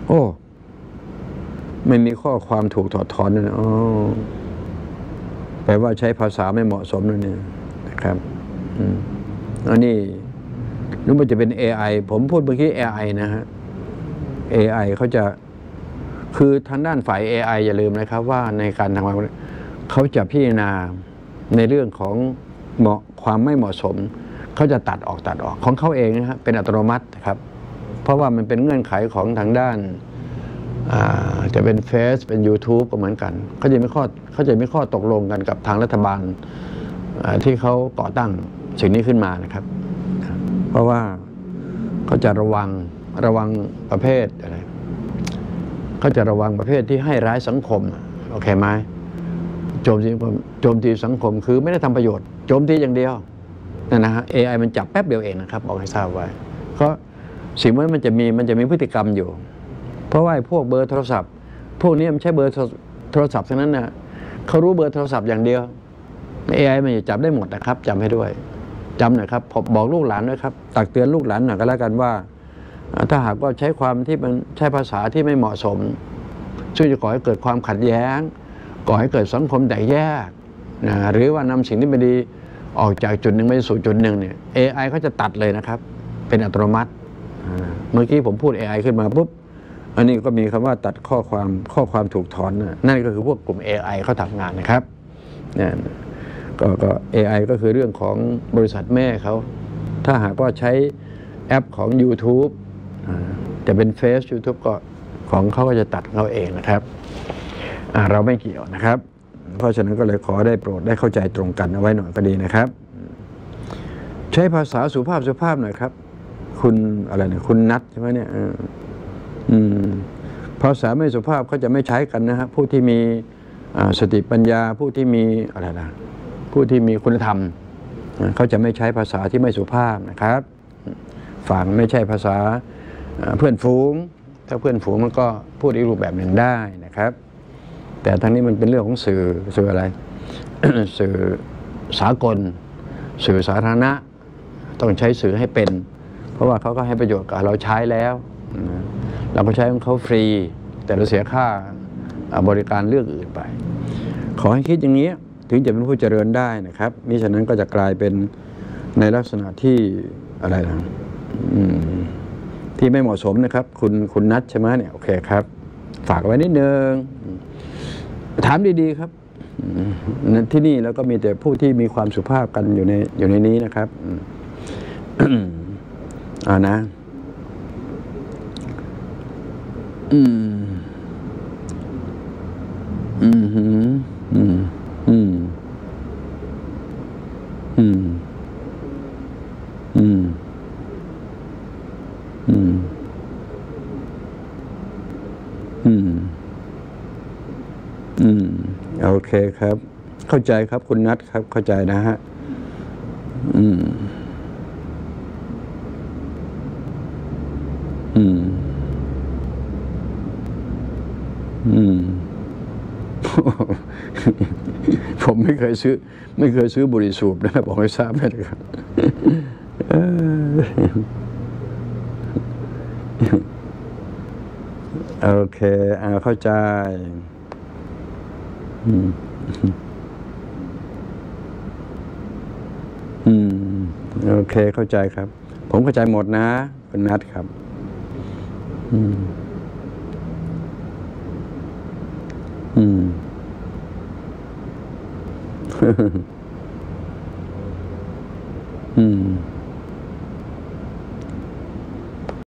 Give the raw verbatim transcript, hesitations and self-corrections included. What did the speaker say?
โอ้ไม่มีข้อความถูกถอดถอนเลยนะอ๋อแปลว่าใช้ภาษาไม่เหมาะสมนั่นเนี่ยนะครับอืมอันนี้นึกว่าจะเป็น เอ ไอ ผมพูดเมื่อกี้ เอ ไอ นะฮะ เอ ไอ เขาจะคือทางด้านฝ่าย เอ ไอ อย่าลืมนะครับว่าในการทำงานเขาจะพิจารณาในเรื่องของเหมาะความไม่เหมาะสมเขาจะตัดออกตัดออกของเขาเองนะครับเป็นอัตโนมัติครับเพราะว่ามันเป็นเงื่อนไขของทางด้านจะเป็นเฟซเป็น YouTube ก็เหมือนกันเขาจะมีข้อเขาจะมีข้อตกลงกันกับทางรัฐบาลที่เขาก่อตั้งสิ่งนี้ขึ้นมานะครับเพราะว่าเขาจะระวังระวังประเภทอะไรเขาจะระวังประเภทที่ให้ร้ายสังคมโอเคไหมโจมตีโจมตีสังคมคือไม่ได้ทำประโยชน์โจมตีอย่างเดียวนั่นนะฮะ เอ ไอ มันจับแป๊บเดียวเองนะครับบอกให้ทราบไว้เพราะสิ่งนั้นมันจะมีมันจะมีพฤติกรรมอยู่เพราะว่าพวกเบอร์โทรศัพท์พวกนี้มันใช้เบอร์โทรศัพท์ทั้งนั้นนะเขารู้เบอร์โทรศัพท์อย่างเดียว เอ ไอ มันจะจับได้หมดนะครับจำให้ด้วยจำหน่อยครับบอกลูกหลานด้วยครับตักเตือนลูกหลานหน่อยก็แล้วกันว่าถ้าหากว่าใช้ความที่มันใช้ภาษาที่ไม่เหมาะสมซึ่งจะก่อให้เกิดความขัดแย้งก่อให้เกิดสังคมแตกแยกนะหรือว่านำสิ่งที่ไม่ดีออกจากจุดหนึ่งไปสู่จุดหนึ่งเนี่ย เอ ไอ เขาจะตัดเลยนะครับเป็นอัตโนมัติเมื่อกี้ผมพูด เอ ไอ ขึ้นมาปุ๊บอันนี้ก็มีคำว่าตัดข้อความข้อความถูกถอนนั่นก็คือพวกกลุ่ม เอ ไอ เขาทำงานนะครับเนี่ยก็ก็ เอ ไอ ก็คือเรื่องของบริษัทแม่เขาถ้าหากว่าใช้แอปของ YouTube จะเป็นเฟซ YouTube ก็ของเขาก็จะตัดเขาเองนะครับเราไม่เกี่ยวนะครับเพราะฉะนั้นก็เลยขอได้โปรดได้เข้าใจตรงกันเอาไว้หน่อยก็ดีนะครับใช้ภาษาสุภาพสุภาพหน่อยครับคุณอะไรเนี่ยคุณนัทใช่ไหมเนี่ยอืมภาษาไม่สุภาพเขาจะไม่ใช้กันนะฮะผู้ที่มีสติปัญญาผู้ที่มีอะไรนะผู้ที่มีคุณธรรมเขาจะไม่ใช้ภาษาที่ไม่สุภาพนะครับฝั่งไม่ใช่ภาษาเพื่อนฝูงถ้าเพื่อนฝูงมันก็พูดอีกรูปแบบหนึ่งได้นะครับแต่ทั้งนี้มันเป็นเรื่องของสื่อสื่ออะไร สื่อสากลสื่อสาธารณะต้องใช้สื่อให้เป็นเพราะว่าเขาก็ให้ประโยชน์กับเราใช้แล้วเราก็ใช้ของเขาฟรีแต่เราเสียค่าบริการเรื่องอื่นไปขอให้คิดอย่างนี้ถึงจะเป็นผู้เจริญได้นะครับมิฉะนั้นก็จะกลายเป็นในลักษณะที่อะไรนะที่ไม่เหมาะสมนะครับคุณคุณนัทใช่ไหมเนี่ยโอเคครับฝากไว้นิดนึงถามดีๆครับที่นี่แล้วก็มีแต่ผู้ที่มีความสุภาพกันอยู่ในอยู่ในนี้นะครับอ่านะอืมอืมอืมอืมอืมอืมอืมอืมอืมอืมโอเคครับเข้าใจครับคุณนัทครับเข้าใจนะฮะอืมอืมอืมผมไม่เคยซื้อไม่เคยซื้อบุหรี่สูบนะบอกให้ทราบนะครับโอเคอ่าเข้าใจอืมอืมโอเคเข้าใจครับผมเข้าใจหมดนะคุณนัทครับอืมอืมอืม